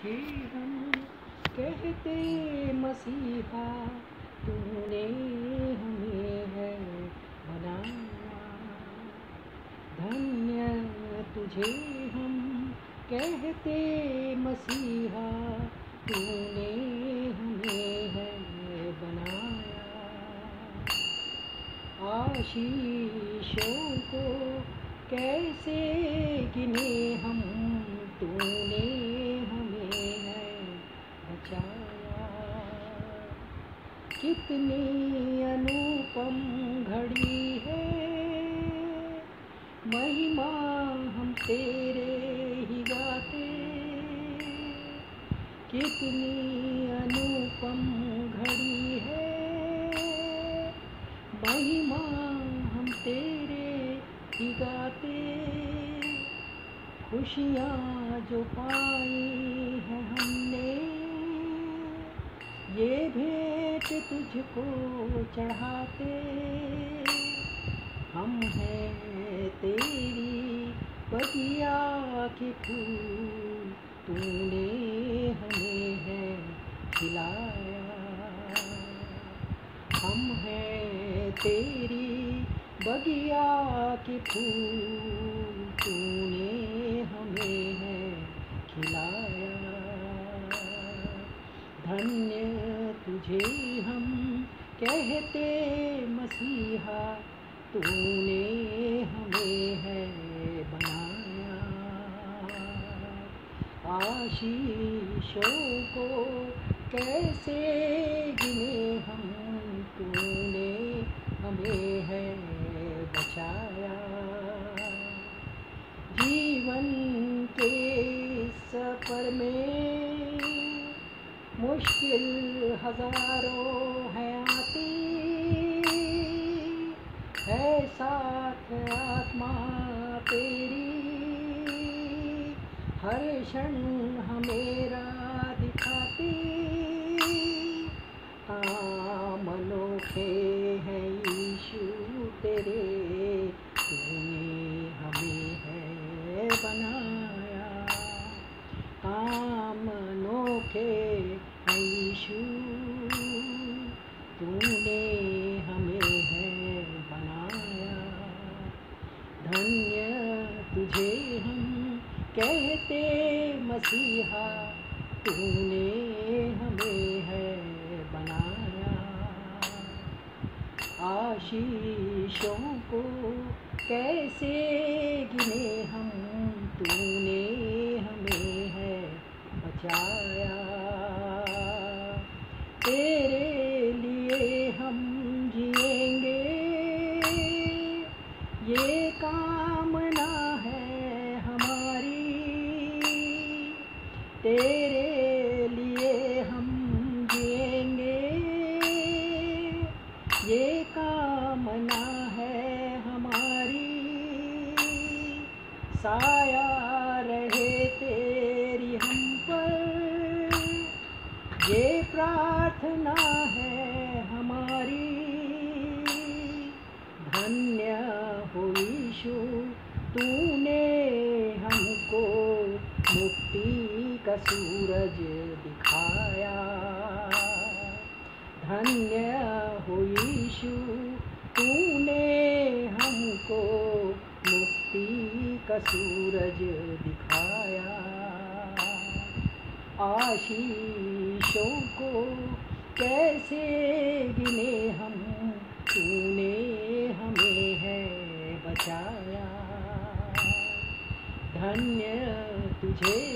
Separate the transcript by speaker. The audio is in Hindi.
Speaker 1: तुझे हम कहते मसीहा, तूने हमें है बनाया। धन्य तुझे हम कहते मसीहा, तूने हमें है बनाया। आशीषों को कैसे गिने हम, तूने हमें है बचाया। कितनी अनुपम घड़ी है, महिमा हम तेरे ही गाते। कितनी अनुपम घड़ी है, महिमा हम तेरे ही गाते। खुशियाँ जो पाई हैं हमने, ये भेंट तुझको चढ़ाते। हम हैं तेरी बगिया के फूल, तूने हमें है खिलाया। हम हैं तेरी बगिया के फूल, तूने हमें है खिलाया। धन्य तुझे हम कहते मसीहा, तूने हमें है बनाया। आशीषों को कैसे गिने हम, तूने हमें है बचाया। जीवन के सफर में मुश्किल हजारों है आती, है साथ आत्मा तेरी। हर क्षण हमें राह दिखाती, काम अनोखे हैं यीशु तेरे, तूने हमें है बनाया। काम अनोखे हैं यीशु, तूने हमें है बनाया। धन्य तुझे हम कहते मसीहा, तूने हमें है बनाया। आशीषों को कैसे गिने हम, तूने हमें है बचाया। तेरे लिए हम जिएंगे, ये कामना है हमारी। तेरे लिए हम जिएंगे, ये कामना है हमारी। साया रहे तेरी हम पर, ये प्रार्थना है हमारी। धन्य हो यीशु, तूने हमको मुक्ति का सूरज दिखाया। धन्य हो यीशु, तूने हमको मुक्ति का सूरज दिखाया। आशीषों को कैसे गिने हम, तूने हमें है बचाया। धन्य तुझे